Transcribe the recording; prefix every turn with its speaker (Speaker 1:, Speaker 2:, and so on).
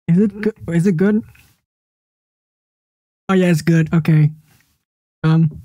Speaker 1: Is it good? Is it good? Oh yeah, it's good. Okay. Um.